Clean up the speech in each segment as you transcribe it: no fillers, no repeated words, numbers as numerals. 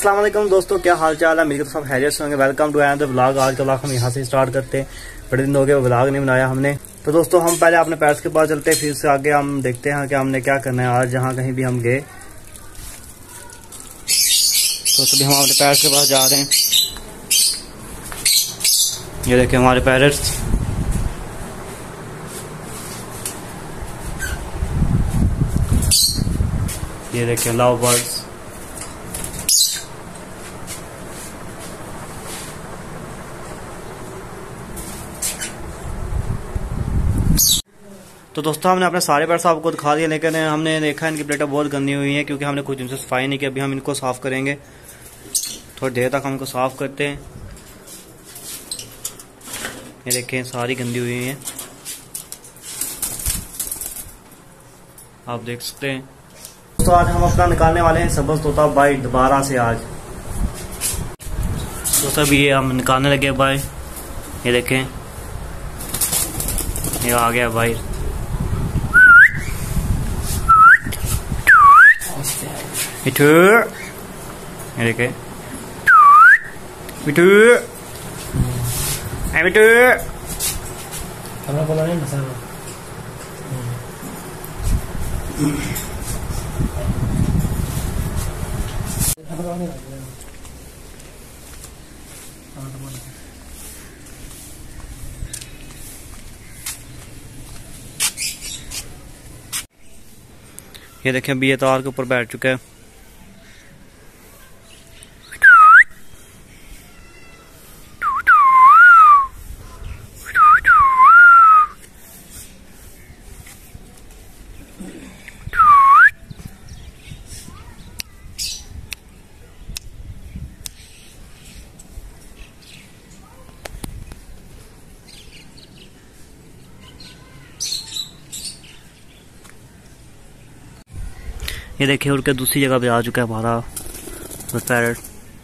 अस्सलाम वालेकुम दोस्तों, क्या हाल चाल है। मेरे तो सब खैरियत से होंगे। Welcome to another vlog. आज का व्लॉग हम यहाँ से स्टार्ट करते हैं। बड़े दिन हो गए व्लॉग नहीं बनाया हमने। तो दोस्तों हम पहले अपने पैट्स के पास चलते हैं, फिर से आगे हम देखते हैं कि हमने क्या करना है आज जहाँ कहीं भी हम गए। तो अभी हम अपने पैट्स के पास जा रहे हैं। ये देखें हमारे पैरट्स। ये देखें लव बर्ड्स। तो दोस्तों हमने अपने सारे पैट्स आपको दिखा दिए, लेकिन हमने देखा इनकी प्लेटें बहुत गंदी हुई हैं क्योंकि हमने कुछ दिन से सफाई नहीं की। अभी हम इनको साफ करेंगे, थोड़ी देर तक हम इनको साफ करते हैं। ये देखें सारी गंदी हुई हैं, आप देख सकते हैं। तो आज हम अपना निकालने वाले हैं सब्ज तोता बाइट दोबारा से आज। तो सभी ये हम निकालने लगे बाइट। ये देखें ये आ गया बाइट। मिठू, ये देखें मिठू, मिठू। ये देखें अभी ये तार के ऊपर बैठ चुका है। ये देखिए उड़ के दूसरी जगह पे आ चुका है हमारा पैरट।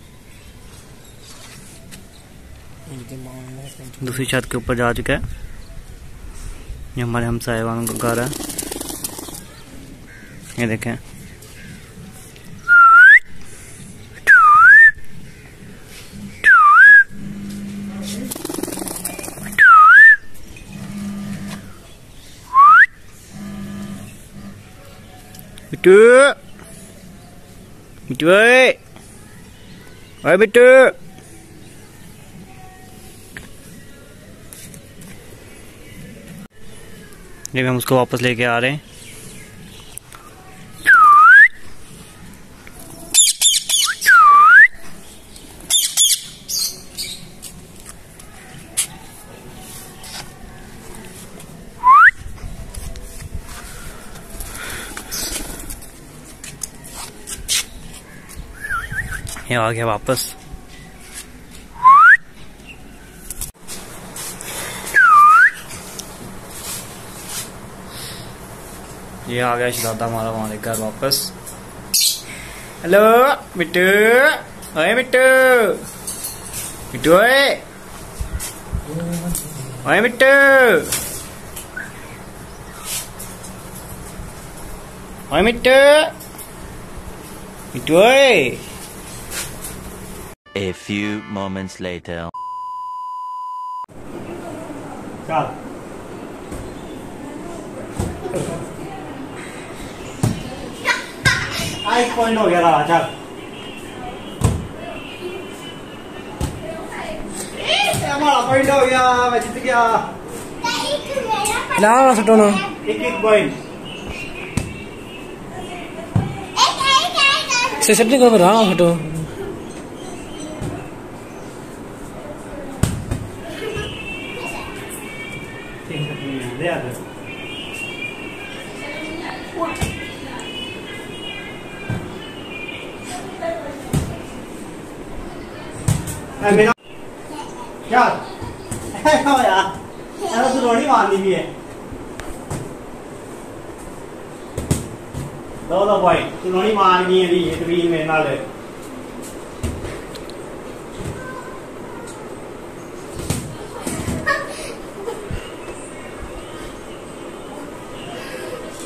दूसरी छत के ऊपर जा चुका है। ये हमारे हमसाए वालों का घर है। ये देखें मिट्टू, मिट्टू ओए मिट्टू। ये हम उसको वापस लेके आ रहे हैं। ये आ गया वापस। ये आ गया शहजादा हमारा हमारे घर वापस। हेलो मिट्टू, ओए मिट्टू, मिट्टू ओए, ओए मिट्टू, ओए मिट्टू, मिट्टू ओए। A few moments later. चल एक पॉइंट हो गया था। चल हमारा पॉइंट हो गया, मैं जीत गया। ना सटो ना एक पॉइंट से सेटिंग कर रहा हूं सटो। क्या यार तो रोड़ी मारनी भी है। दो पॉइंट तू रोड़ी मार गई है मेरे नाल।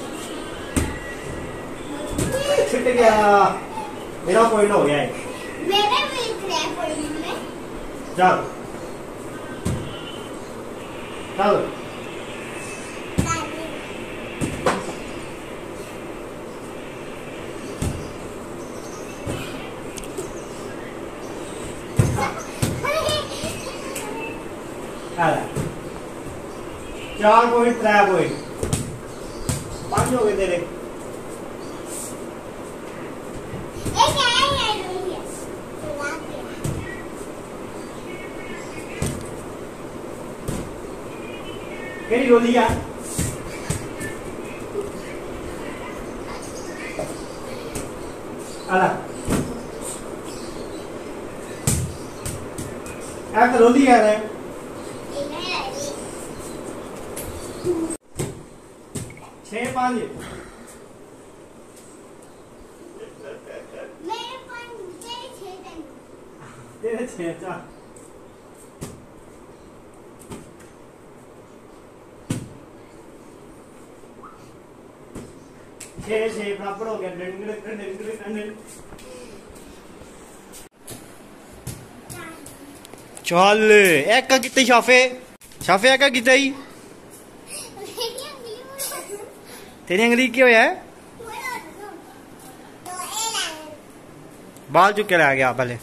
छुट गया, मेरा पॉइंट हो गया है। चल चल चार पॉइंट 3 पॉइंट 5 हो गए तेरे। केड़ी रोली आ आला एक रोली है रे 6-5 तेरे 6-4 6 बराबर हो गया। चल एक का कितने शाफे शाफे एक का कितना ही तेरी अंगली क्यों है बाल चुके रह गया पहले।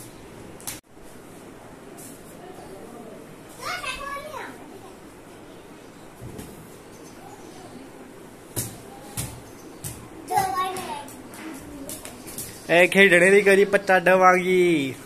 खेडने की करी 50 डवांगी